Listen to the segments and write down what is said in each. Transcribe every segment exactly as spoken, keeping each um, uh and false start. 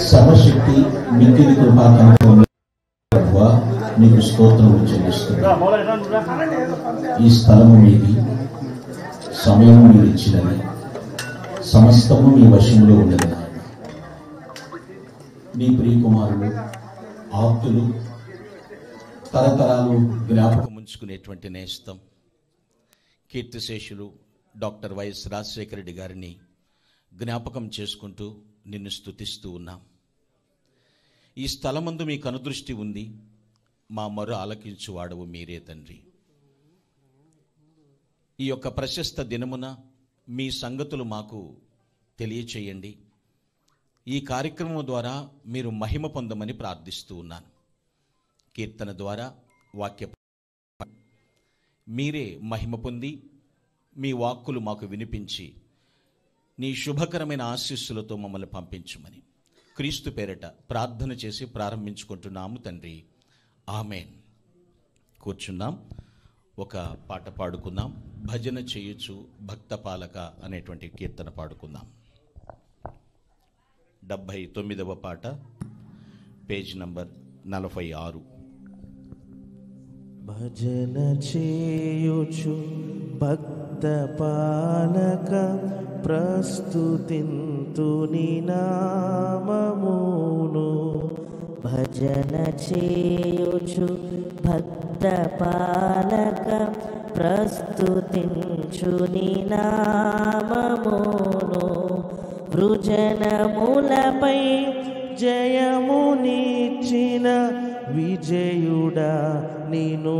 సర్వశక్తి మిక్కిలి కృపా కనికరములు ప్రభువా మీకు స్తోత్రములు చెల్లిస్తున్నాను. ఈ స్థలము మీది, సమయం మీరు ఇచ్చినది, సమస్తము మీ వశంలో ఉన్నది. నీ ప్రియకుమారులు, ఆప్తులు, తరతరాలు జ్ఞాపకం ఉంచుకునేటువంటి నేస్తం కీర్తిశేషులు డాక్టర్ వైఎస్ రాజశేఖర రెడ్డి గారిని జ్ఞాపకం చేసుకుంటూ నిన్ను స్తుతిస్తూ ఉన్నాం. ఈ స్థలమందు మీ కనుదృష్టి ఉంది. మా మొర ఆలకించువాడవు మీరే తండ్రి. ఈ యొక్క ప్రశస్త దినమున మీ సంగతులు మాకు తెలియచేయండి. ఈ కార్యక్రమం ద్వారా మీరు మహిమ పొందమని ప్రార్థిస్తూ ఉన్నాను. కీర్తన ద్వారా వాక్య మీరే మహిమ పొంది మీ వాక్కులు మాకు వినిపించి నీ శుభకరమైన ఆశీస్సులతో మమ్మల్ని పంపించుమని క్రీస్తు పేరట ప్రార్థన చేసి ప్రారంభించుకుంటున్నాము తండ్రి. ఆమేన్. కూర్చున్నాం. ఒక పాట పాడుకుందాం. భజన చేయొచ్చు భక్త పాలక అనేటువంటి కీర్తన పాడుకుందాం. డెబ్భై తొమ్మిదవ పాట, పేజ్ నంబర్ నలభై ఆరు. భజన చేయుచు భక్త పాలక ప్రస్తుతింతుని నామమును. భజన చేయుచు భక్త పాలక ప్రస్తుతించుని నామమును. వృజనములపై జయమునిచ్చిన విజయుడా నిను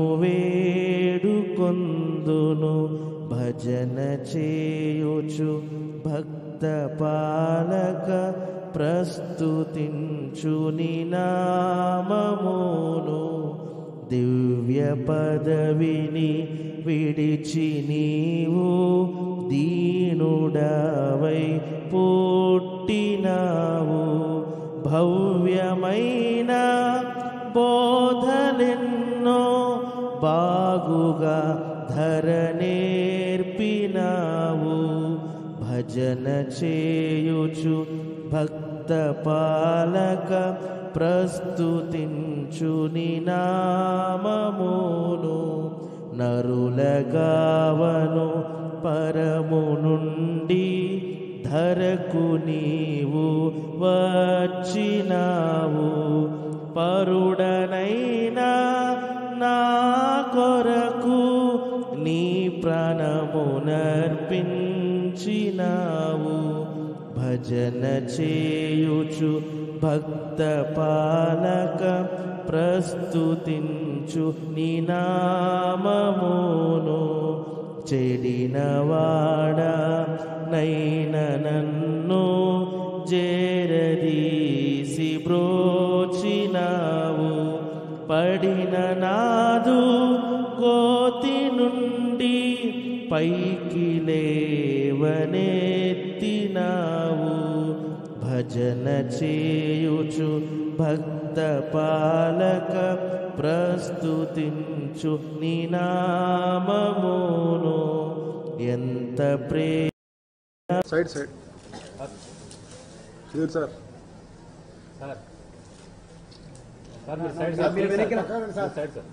వేడుకొందును. భజన చేయుచు భక్త పాలక ప్రస్తుతించుని నామమును. దివ్య పదవిని విడిచి నీవు దీనుడవై పుట్టినావు. భవ్యమైన బోధలెన్నో బాగుగా ధరనేర్పినావు. భజన చేయుచు భక్త పాలక ప్రస్తుతించుని నామమును. నరులగావను పరము నుండి ధరకు నీవు వచ్చినావు. పరుడనైనా నా కొరకు నీ ప్రాణమునర్పించినావు. భజన చేయుచు భక్త పాలక ప్రస్తుతించు నీ నామమును. చెడినవాడ నైన నన్ను జేరదీసి బ్రోచినావు. పడిన నాదు కోతి నుండి పైకి లేవనెత్తినావు. భజన చేయుచు భక్త పాలక ప్రస్తుతించు నీ నామమును. ఎంత ప్రేమ side side sir sir sir మీరు సైడ్ సార్ మీరు వెనక్కి రండి సార్ సైడ్ సార్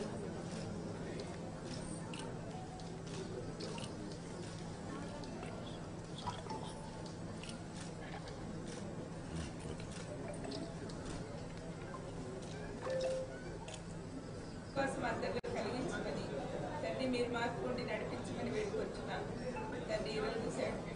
మీరు మార్పుకుండి నడిపించమని వేడుకొచ్చున్నాను తండ్రి. ఈరోజు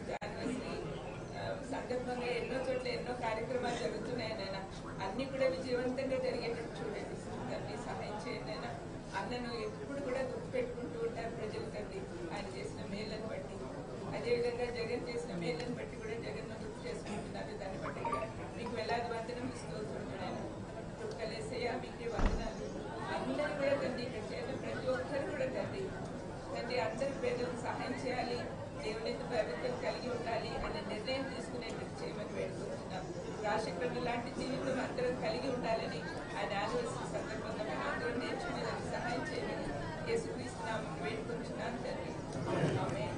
సందర్భంగా ఎన్నో చోట్ల ఎన్నో కార్యక్రమాలు జరుగుతున్నాయి నాయన. అన్ని కూడా విజయవంతంగా జరిగేటట్టు చూడండి తండ్రి. సహాయం చేయండి నాయన. అన్నను ఎప్పుడు కూడా గుర్తుపెట్టుకుంటూ ఉంటారు ప్రజలు తండ్రి, ఆయన చేసిన మేళ్ళను బట్టి. అదేవిధంగా జగన్ చేసిన మేళ్ళను బట్టి కూడా జగన్ను గుర్తు చేసుకుంటున్నారు. దాన్ని బట్టి కూడా మీకు వేలాది వందనం ఇస్తూ ఉంటున్నాను. తుక్కలేసయ్య మీకే వందనాలు. అందరూ కూడా తండ్రి ఇక్కడ చేసిన ప్రతి ఒక్కరు కూడా తండ్రి తండ్రి అందరి పేదలకు సహాయం చేయాలి, దేవుని ప్రభుత్వం కలిగి ఉండాలి అనే నిర్ణయం తీసుకునేందుకు చేయమని వేడుకుంటున్నాం. రాజశేఖర్ లాంటి జీవితం అందరం కలిగి ఉండాలని ఆయన ఆదివాసీ సందర్భంగా మేము అందరం నేర్చుకునేందుకు సహాయం చేయమని యేసుక్రీస్తున్నాం వేడుకుంటున్నాం తండ్రి. ఆమేన్.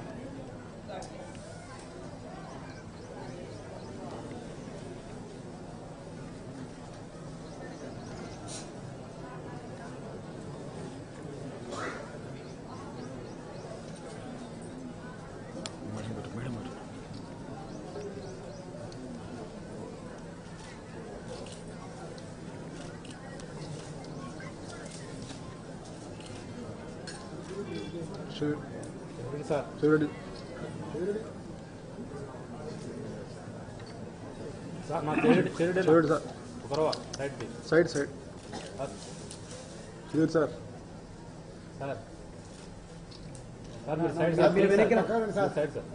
God bless. సార్ సార్ మా చెరుడు sir side side side sir sir sir మీరు సైడ్ సార్ మీరు వెనక్కి సార్ సైడ్ సార్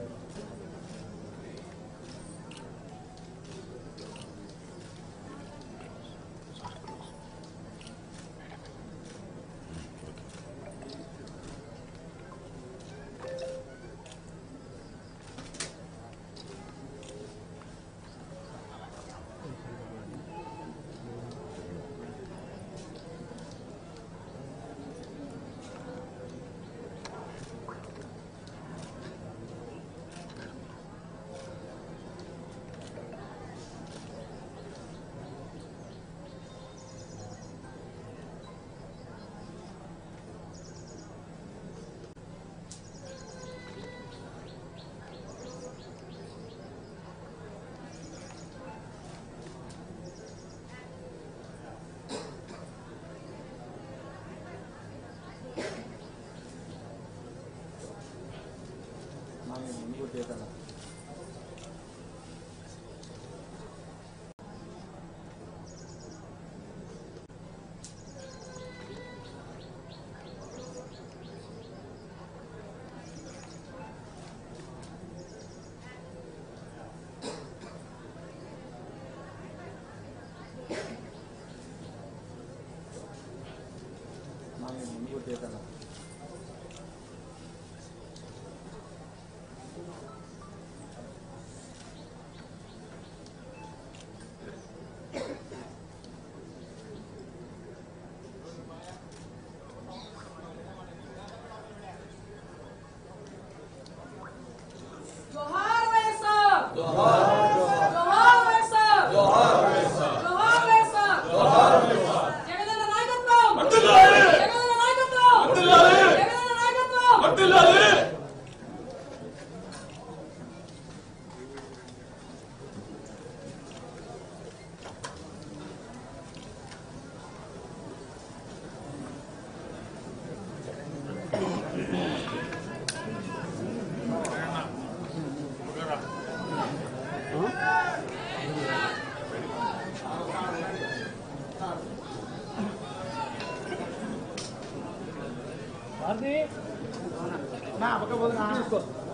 నా పక్క పోదు